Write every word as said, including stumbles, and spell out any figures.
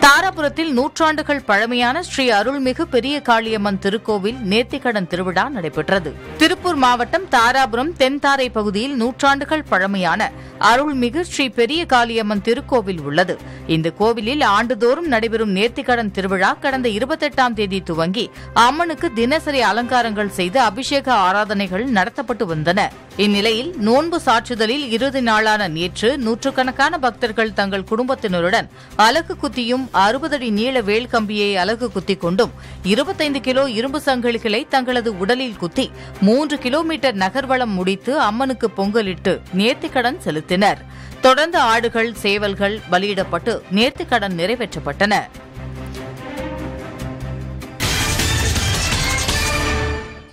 தாராபுரத்தில் நூற்றாண்டுகள் பழமையான ஸ்ரீ அருள்மிகு பெரிய காளியம்மன் திருக்கோவில் நேர்த்திக்கடன் திருவிழா நடைபெற்றது. திருப்பூர் மாவட்டம் தாராபுரம் தென்தாரை பகுதியில் நூற்றாண்டுகள் பழமையான அருள்மிகு ஸ்ரீ பெரிய காளியம்மன் திருக்கோவில் உள்ளது. இந்த கோவிலில் ஆண்டுதோறும் நடைபெறும் நேர்த்திக்கடன் திருவிழா கடந்த இருபத்தெட்டாம் தேதி துவங்கி அம்மனுக்கு தினசரி அலங்காரங்கள் செய்து அபிஷேக ஆராதனைகள் நடத்தப்பட்டு வந்தன. இந்நிலையில் நோன்பு சாற்றுதலில் இறுதி நாளான நேற்று நூற்றுக்கணக்கான பக்தர்கள் தங்கள் குடும்பத்தினருடன் அலகு குத்தியும் அறுபது அடி நீள வேல் கம்பியை அலகு குத்திக் கொண்டும் இருபத்தைந்து கிலோ இரும்பு சங்கிலிகளை தங்களது உடலில் குத்தி மூன்று கிலோமீட்டர் நகர்வலம் முடித்து அம்மனுக்கு பொங்கலிட்டு நேர்த்திக்கடன் செலுத்தினர். தொடர்ந்து ஆடுகள் சேவல்கள் பலியிடப்பட்டு நேர்த்திக்கடன் நிறைவேற்றப்பட்டன.